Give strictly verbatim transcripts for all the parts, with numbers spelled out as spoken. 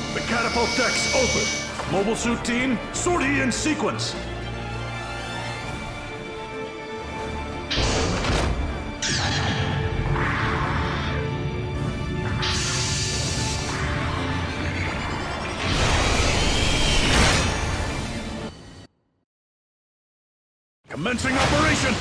The catapult decks open. Mobile suit team, sortie in sequence. Commencing operation!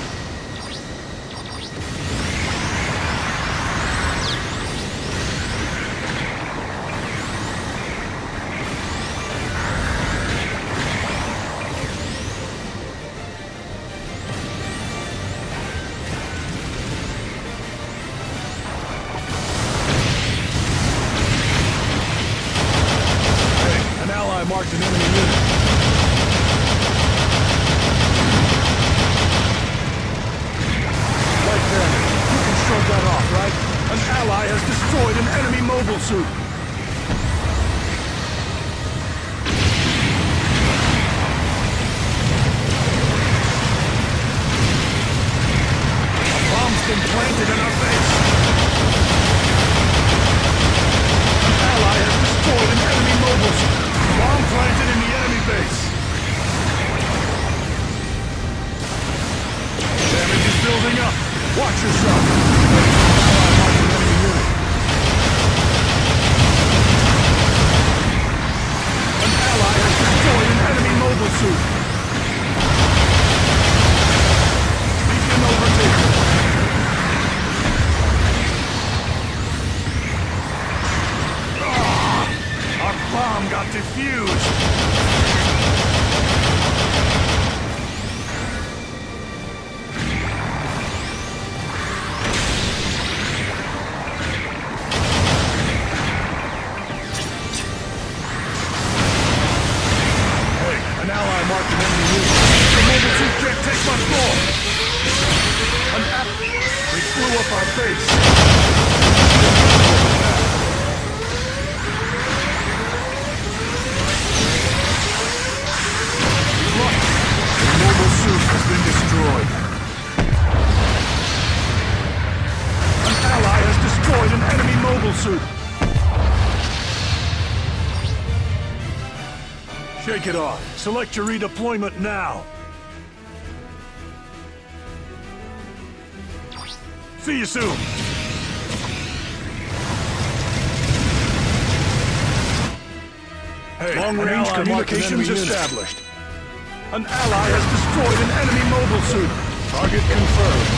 Hey, an ally marked an enemy unit. Shrug that off, right? An ally has destroyed an enemy mobile suit. A bomb's been planted in our base. An ally has destroyed an enemy mobile suit. Bomb planted in the enemy base. Damage is building up. Watch yourself! An ally has destroyed an enemy mobile suit! Beacon overtaken! Ah! Our bomb got defused! Marked an enemy unit. The mobile suit can't take much more! An app... They blew up our base! Look! The mobile suit has been destroyed. An ally has destroyed an enemy mobile suit! Shake it off. Select your redeployment now. See you soon. Hey, long-range communications established. An ally has destroyed an enemy mobile suit. Target confirmed.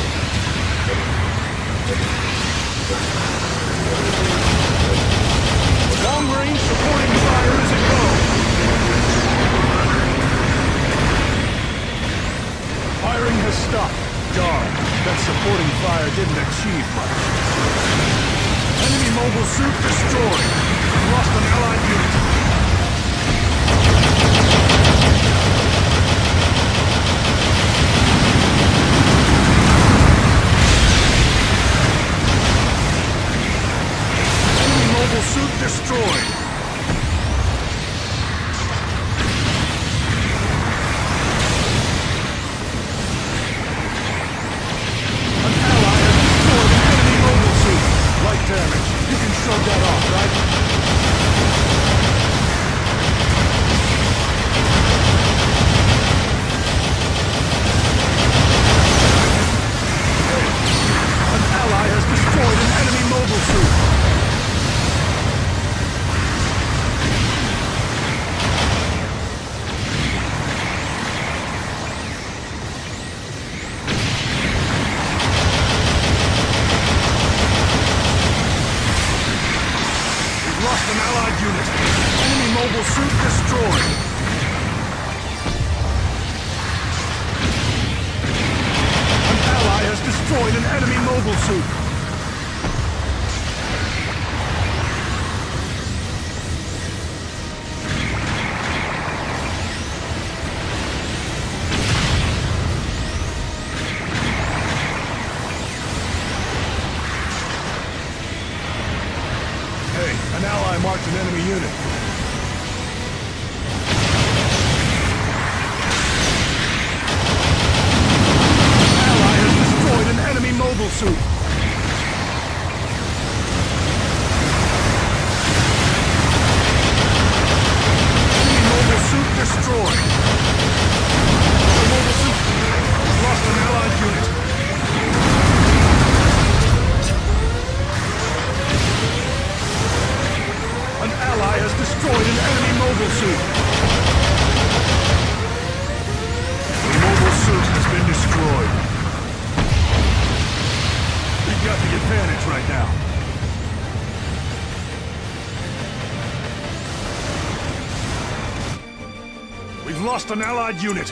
Long-range supporting fire is a go. Firing has stopped. Darn, that supporting fire didn't achieve much. Enemy mobile suit destroyed. We've lost an allied unit. Enemy mobile suit destroyed. Damage. You can shrug that off, right? An ally has destroyed an enemy mobile suit. An allied unit. Enemy mobile suit destroyed. An ally has destroyed an enemy mobile suit. An ally marked an enemy unit. An ally has destroyed an enemy mobile suit. destroyed an enemy mobile suit. The mobile suit has been destroyed. We've got the advantage right now. We've lost an allied unit.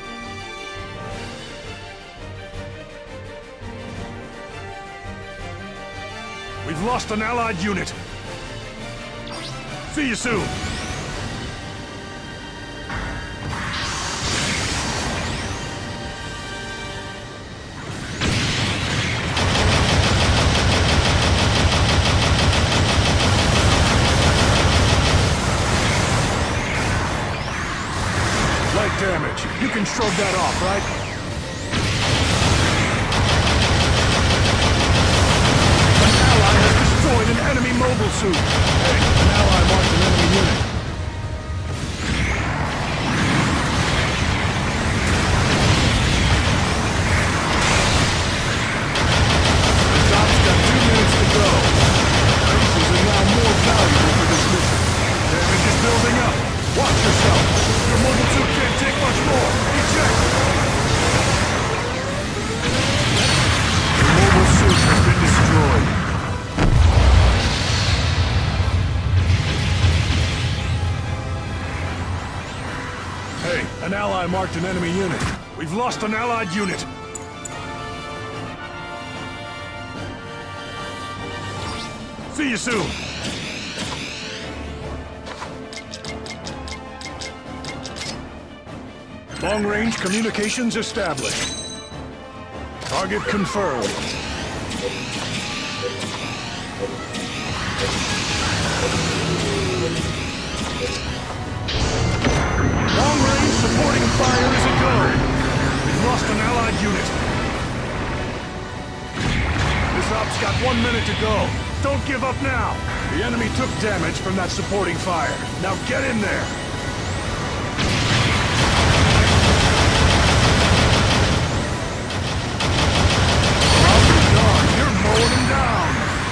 We've lost an allied unit. See you soon. Light damage. You can shrug that off, right? An enemy mobile suit. Hey, an ally marked an enemy unit. The job's got two minutes to go. Bases are now more valuable for this mission. Damage is building up. Watch yourself. Your mobile suit can't take much more. Eject. Your mobile suit has been destroyed. Hey, an ally marked an enemy unit. We've lost an allied unit. See you soon. Long-range communications established. Target confirmed. Long-range supporting fire is a go. We've lost an allied unit. This op's got one minute to go. Don't give up now. The enemy took damage from that supporting fire. Now get in there. Well done. You're mowing them down.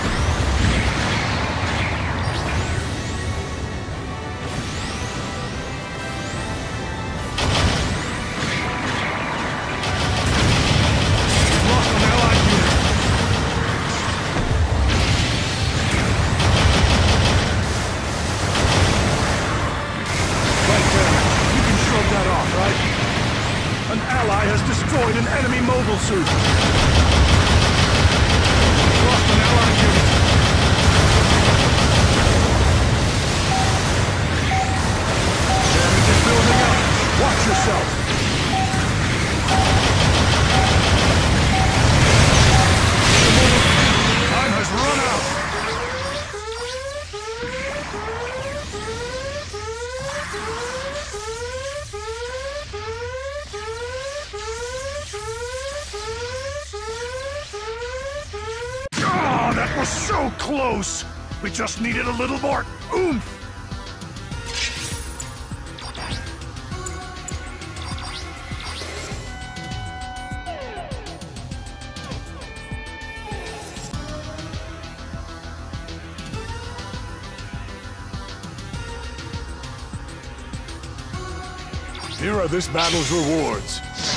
An ally has destroyed an enemy mobile suit. Lost an allied unit. Damage is building up. Watch yourself. Time has run out. That was so close! We just needed a little more oomph! Here are this battle's rewards.